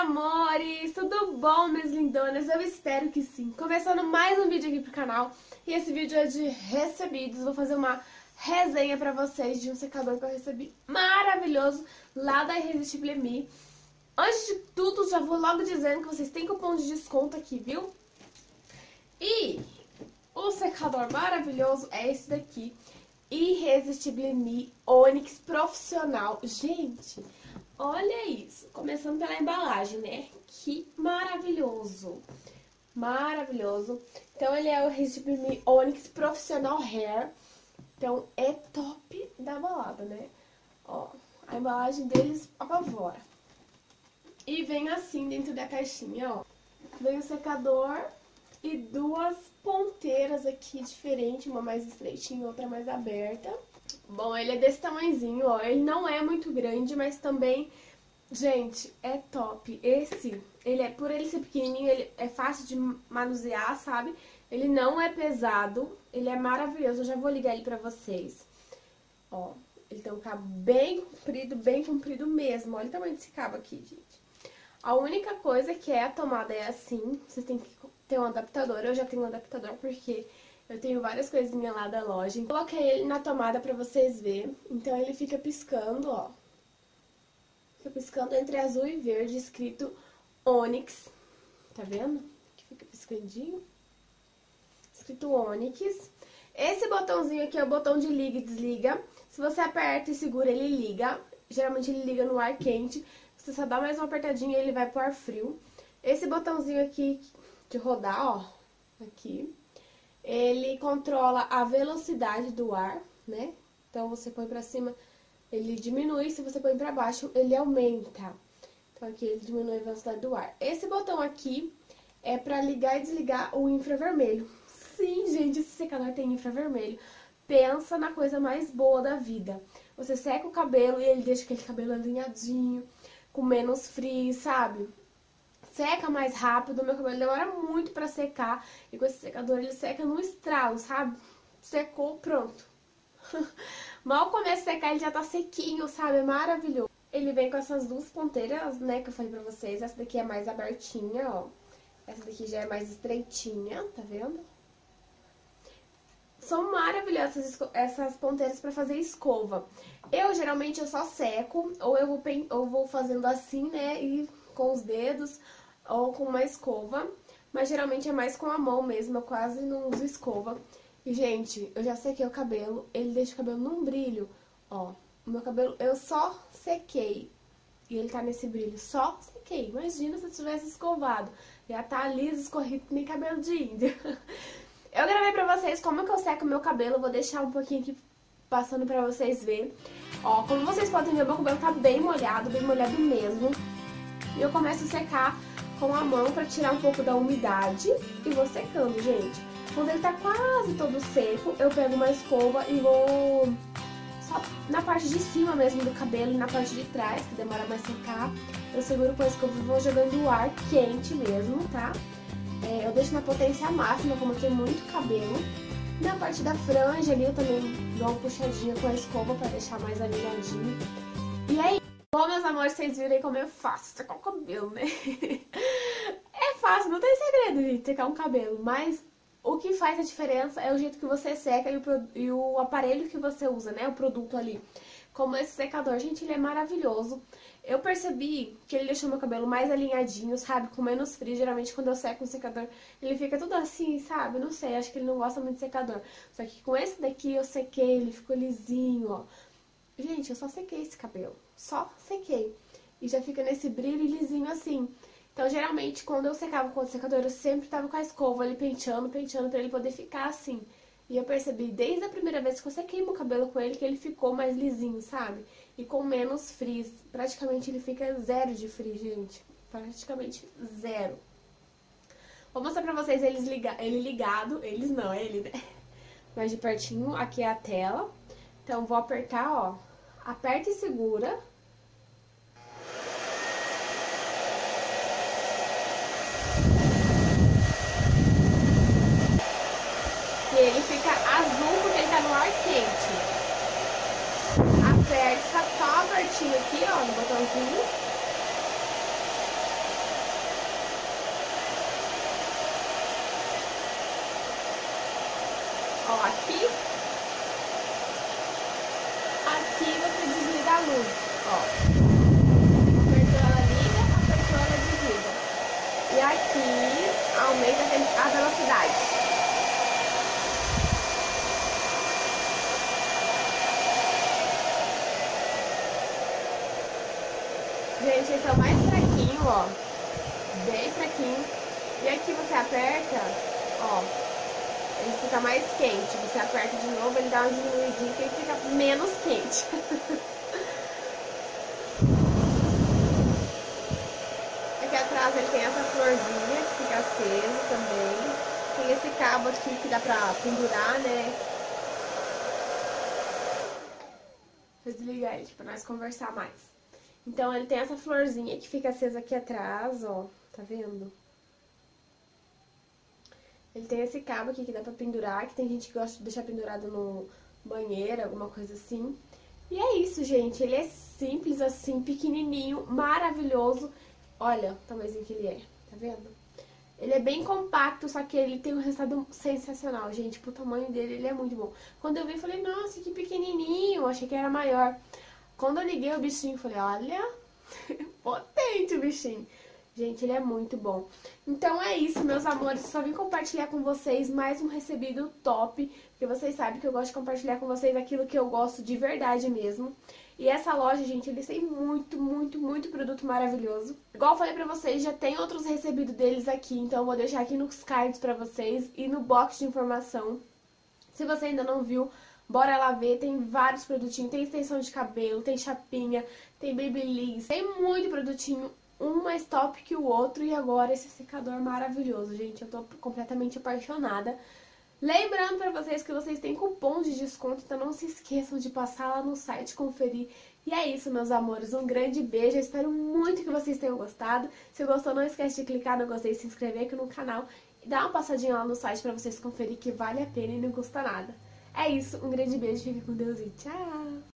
amores! Tudo bom, minhas lindonas? Eu espero que sim. Começando mais um vídeo aqui pro canal. E esse vídeo é de recebidos. Vou fazer uma resenha pra vocês de um secador que eu recebi maravilhoso lá da Irresistible Me. Antes de tudo, já vou logo dizendo que vocês têm cupom de desconto aqui, viu? E o secador maravilhoso é esse daqui. Irresistible Me Onyx Profissional. Gente, olha isso. Começando pela embalagem, né? Que maravilhoso. Maravilhoso. Então, ele é o Irresistible Me Onyx Profissional Hair. Então, é top da balada, né? Ó, a embalagem deles apavora. E vem assim dentro da caixinha, ó. Vem o secador e duas ponteiras aqui diferentes, uma mais estreitinha e outra mais aberta. Bom, ele é desse tamanhozinho, ó. Ele não é muito grande, mas também, gente, é top. Por ele ser pequenininho, ele é fácil de manusear, sabe? Ele não é pesado, ele é maravilhoso. Eu já vou ligar ele pra vocês. Ó, ele tem um cabo bem comprido mesmo. Olha o tamanho desse cabo aqui, gente. A única coisa que é a tomada é assim, vocês têm que ter um adaptador. Eu já tenho um adaptador porque eu tenho várias coisinhas lá da loja. Coloquei ele na tomada pra vocês verem. Então ele fica piscando, ó. Fica piscando entre azul e verde, escrito Onyx. Tá vendo? Que fica piscandinho. Escrito Onyx. Esse botãozinho aqui é o botão de liga e desliga. Se você aperta e segura, ele liga. Geralmente ele liga no ar quente. Você só dá mais uma apertadinha e ele vai pro ar frio. Esse botãozinho aqui de rodar, ó, aqui, ele controla a velocidade do ar, né? Então, você põe pra cima, ele diminui. Se você põe pra baixo, ele aumenta. Então, aqui ele diminui a velocidade do ar. Esse botão aqui é pra ligar e desligar o infravermelho. Sim, gente, esse secador tem infravermelho. Pensa na coisa mais boa da vida. Você seca o cabelo e ele deixa aquele cabelo alinhadinho, com menos frizz, sabe? Seca mais rápido, meu cabelo demora muito pra secar. E com esse secador ele seca no estralo, sabe? Secou, pronto. Mal começa a secar, ele já tá sequinho, sabe? É maravilhoso. Ele vem com essas duas ponteiras, né, que eu falei pra vocês. Essa daqui é mais abertinha, ó. Essa daqui já é mais estreitinha, tá vendo? São maravilhosas essas ponteiras pra fazer escova. Geralmente eu só seco, ou eu vou fazendo assim, né, e com os dedos, ou com uma escova. Mas geralmente é mais com a mão mesmo, eu quase não uso escova. E, gente, eu já sequei o cabelo, ele deixa o cabelo num brilho. Ó, o meu cabelo eu só sequei, e ele tá nesse brilho, só sequei. Imagina se eu tivesse escovado, já tá liso, escorrido, nem cabelo de índio. Eu gravei pra vocês como que eu seco o meu cabelo, vou deixar um pouquinho aqui passando pra vocês verem. Ó, como vocês podem ver, meu cabelo tá bem molhado mesmo. E eu começo a secar com a mão pra tirar um pouco da umidade e vou secando, gente. Quando ele tá quase todo seco, eu pego uma escova e vou só na parte de cima mesmo do cabelo e na parte de trás, que demora mais a secar. Eu seguro com a escova e vou jogando o ar quente mesmo, tá? Eu deixo na potência máxima, como eu tenho muito cabelo. Na parte da franja ali eu também dou uma puxadinha com a escova pra deixar mais alinhadinho. E aí, bom, meus amores, vocês viram aí como é fácil secar o cabelo, né? É fácil, não tem segredo de secar um cabelo, mas o que faz a diferença é o jeito que você seca e o aparelho que você usa, né? O produto ali. Como esse secador, gente, ele é maravilhoso. Eu percebi que ele deixou meu cabelo mais alinhadinho, sabe? Com menos frizz. Geralmente, quando eu seco um secador, ele fica tudo assim, sabe? Não sei, acho que ele não gosta muito de secador. Só que com esse daqui, eu sequei, ele ficou lisinho, ó. Gente, eu só sequei esse cabelo. Só sequei. E já fica nesse brilho e lisinho assim. Então, geralmente, quando eu secava com o secador, eu sempre tava com a escova ali penteando pra ele poder ficar assim. E eu percebi desde a primeira vez que eu sequei meu cabelo com ele que ele ficou mais lisinho, sabe? E com menos frizz. Praticamente ele fica zero de frizz, gente. Praticamente zero. Vou mostrar pra vocês ele ligado. Eles não, é ele, né? Mas de pertinho, aqui é a tela. Então, vou apertar, ó. Aperta e segura. E ele fica azul porque ele tá no ar quente. Aperta, só apertinho aqui, ó, no botãozinho. aqui você desliga a luz, ó. Apertou, ela liga, apertou, ela desliga. E aqui aumenta a velocidade. Gente, esse é o mais fraquinho, ó. Bem fraquinho. E aqui você aperta, ó, ele fica mais quente. Você aperta de novo, ele dá uma diminuidinha que ele fica menos quente. Aqui atrás ele tem essa florzinha que fica acesa também. Tem esse cabo aqui que dá pra pendurar, né? Vou desligar ele pra nós conversar mais. Então ele tem essa florzinha que fica acesa aqui atrás, ó. Tá vendo? Ele tem esse cabo aqui que dá pra pendurar, que tem gente que gosta de deixar pendurado no banheiro, alguma coisa assim. E é isso, gente. Ele é simples assim, pequenininho, maravilhoso. Olha o tamanhozinho que ele é, tá vendo? Ele é bem compacto, só que ele tem um resultado sensacional, gente. Pro tamanho dele, ele é muito bom. Quando eu vi, eu falei, nossa, que pequenininho. Eu achei que era maior. Quando eu liguei o bichinho, eu falei, olha, potente o bichinho. Gente, ele é muito bom. Então é isso, meus amores. Só vim compartilhar com vocês mais um recebido top. Porque vocês sabem que eu gosto de compartilhar com vocês aquilo que eu gosto de verdade mesmo. E essa loja, gente, eles têm muito produto maravilhoso. Igual eu falei pra vocês, já tem outros recebidos deles aqui. Então eu vou deixar aqui nos cards pra vocês e no box de informação. Se você ainda não viu, bora lá ver, tem vários produtinhos, tem extensão de cabelo, tem chapinha, tem babyliss, tem muito produtinho, um mais top que o outro. E agora esse secador maravilhoso, gente, eu tô completamente apaixonada. Lembrando pra vocês que vocês têm cupom de desconto, então não se esqueçam de passar lá no site, conferir. E é isso, meus amores, um grande beijo, eu espero muito que vocês tenham gostado. Se gostou, não esquece de clicar no gostei e se inscrever aqui no canal. E dá uma passadinha lá no site pra vocês conferir que vale a pena e não custa nada. É isso, um grande beijo, fique com Deus e tchau!